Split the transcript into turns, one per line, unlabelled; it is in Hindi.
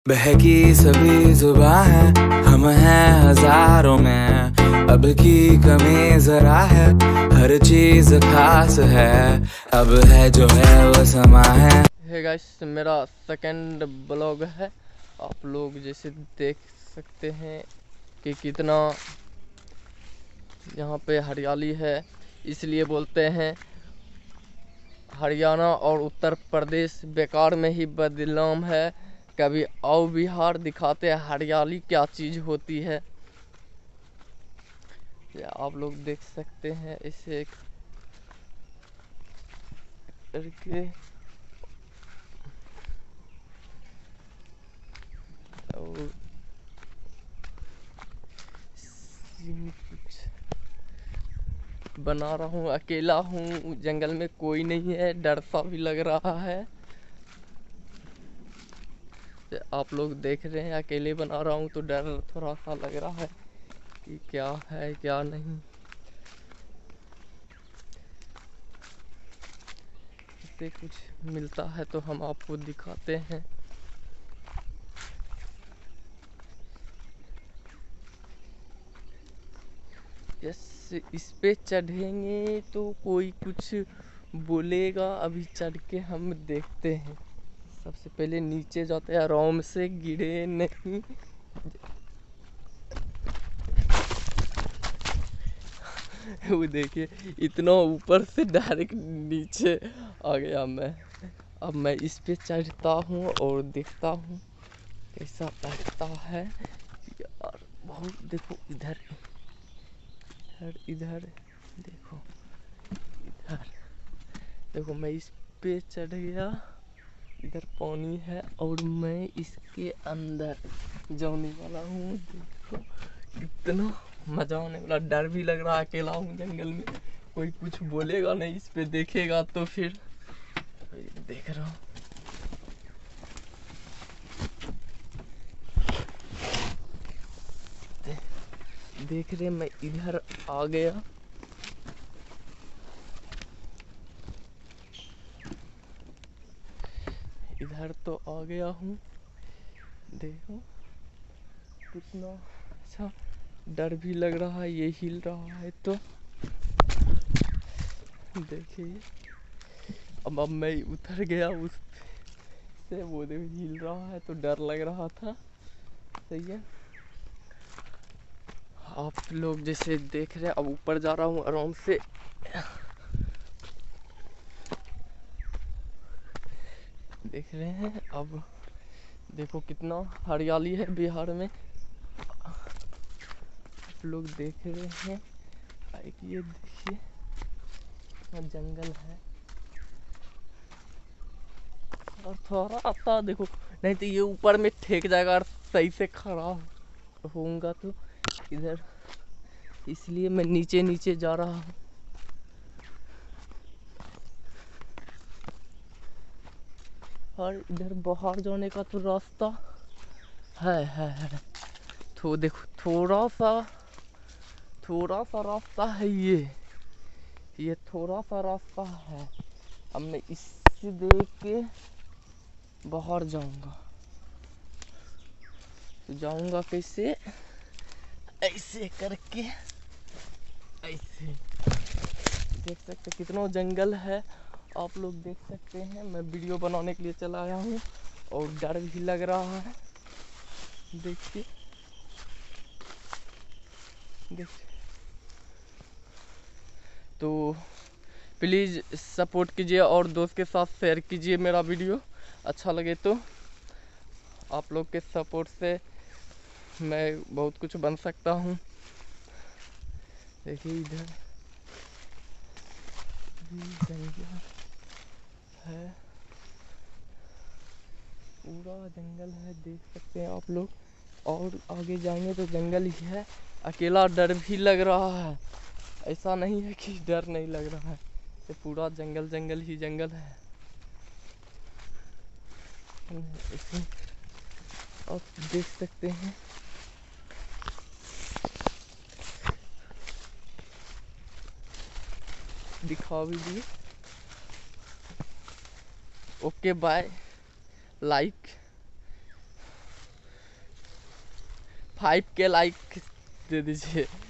बहकी सभी जुबां है, हम हैं हजारों में, अब की कमी जरा है, हर चीज खास है, अब है जो है वो समा है।
हे गाइस, मेरा सेकंड ब्लॉग है। आप लोग जैसे देख सकते हैं कि कितना यहाँ पे हरियाली है। इसलिए बोलते हैं हरियाणा और उत्तर प्रदेश बेकार में ही बदनाम है। कभी आओ बिहार, दिखाते हैं हरियाली क्या चीज़ होती है। ये आप लोग देख सकते हैं इसे करके। और कुछ बना रहा हूँ, अकेला हूँ, जंगल में कोई नहीं है, डर सा भी लग रहा है। आप लोग देख रहे हैं अकेले बना रहा हूँ तो डर थोड़ा सा लग रहा है कि क्या है क्या नहीं। इससे कुछ मिलता है तो हम आपको दिखाते हैं। यस, इस पे चढ़ेंगे तो कोई कुछ बोलेगा। अभी चढ़ के हम देखते हैं। सबसे पहले नीचे जाते हैं, आराम से, गिरे नहीं। वो देखिए, इतना ऊपर से डायरेक्ट नीचे आ गया मैं। अब मैं इस पे चढ़ता हूँ और देखता हूँ कैसा लगता है यार। बहुत देखो, इधर इधर इधर देखो, इधर देखो, मैं इस पे चढ़ गया। इधर पानी है और मैं इसके अंदर जाने वाला हूँ। देखो कितना मजा आने वाला। डर भी लग रहा है, अकेला हूँ जंगल में, कोई कुछ बोलेगा नहीं, इस पे देखेगा तो फिर देख रहा हूँ। देख रहे, मैं इधर आ गया। इधर तो आ गया हूँ। देखो कितना अच्छा, डर भी लग रहा है, ये हिल रहा है तो देखिए। अब मैं उतर गया उस से, वो देखो हिल रहा है तो डर लग रहा था। सही है, आप लोग जैसे देख रहे हैं। अब ऊपर जा रहा हूँ आराम से। देख रहे हैं, अब देखो कितना हरियाली है बिहार में। आप लोग देख रहे हैं, एक ये देखिए जंगल है। और थोड़ा सा देखो, नहीं तो ये ऊपर में ठेक जाएगा और सही से खड़ा होऊंगा तो इधर, इसलिए मैं नीचे नीचे जा रहा हूँ। और इधर बाहर जाने का तो रास्ता है। तो देखो, थोड़ा सा रास्ता है। ये थोड़ा सा रास्ता है। अब मैं इससे देख के बाहर जाऊंगा। तो जाऊंगा कैसे? ऐसे करके, ऐसे। देख सकते कितना जंगल है। आप लोग देख सकते हैं। मैं वीडियो बनाने के लिए चला आया हूँ और डर भी लग रहा है। देखिए, तो प्लीज़ सपोर्ट कीजिए और दोस्त के साथ शेयर कीजिए मेरा वीडियो। अच्छा लगे तो आप लोग के सपोर्ट से मैं बहुत कुछ बन सकता हूँ। देखिए इधर जंगल है, पूरा जंगल है, देख सकते हैं आप लोग। और आगे जाएंगे तो जंगल ही है। अकेला डर भी लग रहा है, ऐसा नहीं है कि डर नहीं लग रहा है। ये पूरा जंगल जंगल ही जंगल है। इसमें आप देख सकते हैं। दिखा भी दिए। Okay bye, like. 5K like दे दीजिए।